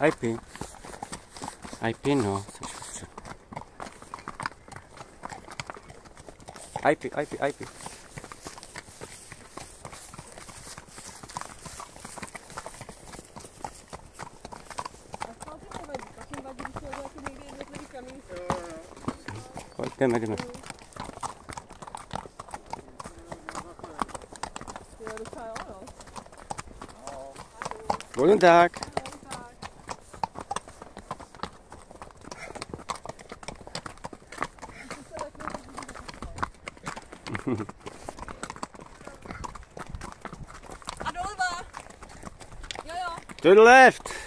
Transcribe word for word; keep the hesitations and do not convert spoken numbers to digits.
Ajpi. Ajpi, no. Ajpi, ajpi, ajpi. Pojď, jdeme, jdeme. Guten Tag. A doleva. Jo, jo. To the left.